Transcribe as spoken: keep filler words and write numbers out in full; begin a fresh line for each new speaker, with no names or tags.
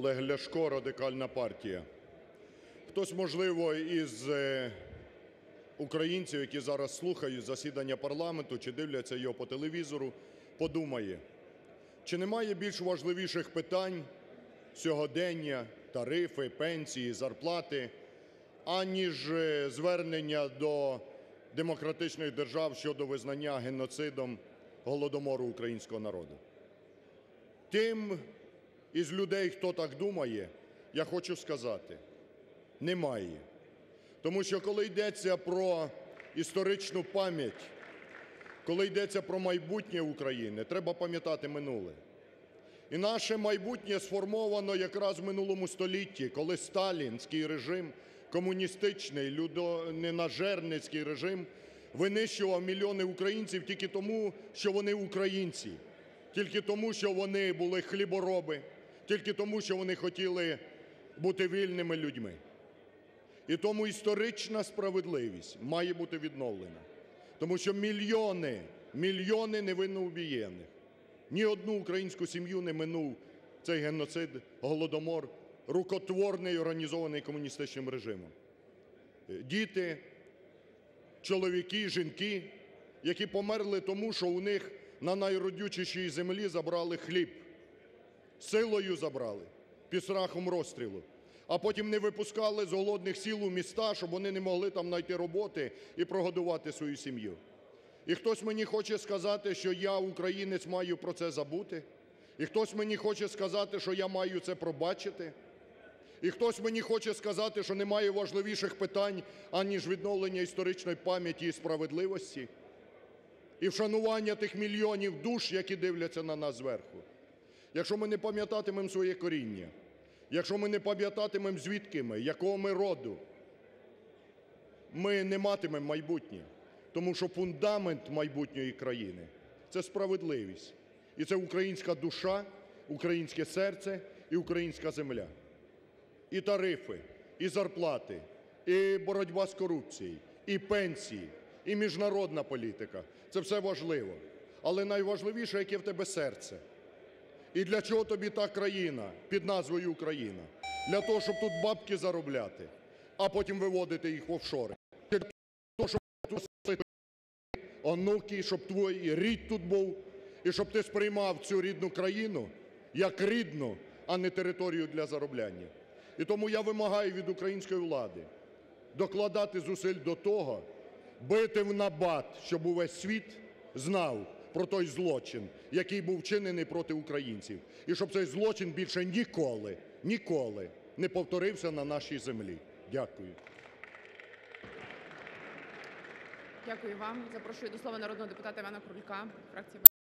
Олег Ляшко, Радикальна партія. Хтось, можливо, із українців, які зараз слухають засідання парламенту чи дивляться його по телевізору, подумає, чи немає більш важливіших питань сьогодення, тарифи, пенсії, зарплати, аніж звернення до демократичних держав щодо визнання геноцидом Голодомору українського народу. Тим із людей, хто так думає, я хочу сказати – немає. Тому що коли йдеться про історичну пам'ять, коли йдеться про майбутнє України, треба пам'ятати минуле. І наше майбутнє сформовано якраз в минулому столітті, коли сталінський режим, комуністичний, людоненажерницький режим винищував мільйони українців тільки тому, що вони українці, тільки тому, що вони були хлібороби, тільки тому, що вони хотіли бути вільними людьми. І тому історична справедливість має бути відновлена. Тому що мільйони, мільйони невинно убієних. Ні одну українську сім'ю не минув цей геноцид, Голодомор, рукотворний, організований комуністичним режимом. Діти, чоловіки, жінки, які померли тому, що у них на найродючішій землі забрали хліб. Силою забрали, під страхом розстрілу. А потім не випускали з голодних сіл у міста, щоб вони не могли там знайти роботи і прогодувати свою сім'ю. І хтось мені хоче сказати, що я, українець, маю про це забути. І хтось мені хоче сказати, що я маю це пробачити. І хтось мені хоче сказати, що немає важливіших питань, аніж відновлення історичної пам'яті і справедливості. І вшанування тих мільйонів душ, які дивляться на нас зверху. Якщо ми не пам'ятатимемо своє коріння, якщо ми не пам'ятатимемо, звідки ми, якого ми роду, ми не матимемо майбутнє. Тому що фундамент майбутньої країни – це справедливість. І це українська душа, українське серце і українська земля. І тарифи, і зарплати, і боротьба з корупцією, і пенсії, і міжнародна політика – це все важливо. Але найважливіше, яке в тебе серце. І для чого тобі та країна під назвою Україна? Для того, щоб тут бабки заробляти, а потім виводити їх в офшори. Для того, щоб тут онуки, щоб твій рід тут був, і щоб ти сприймав цю рідну країну як рідну, а не територію для заробляння. І тому я вимагаю від української влади докладати зусиль до того, бити в набат, щоб увесь світ знав про той злочин, який був вчинений проти українців. І щоб цей злочин більше ніколи, ніколи не повторився на нашій землі. Дякую.
Дякую вам. Запрошую до слова народного депутата Івана Крулька, фракція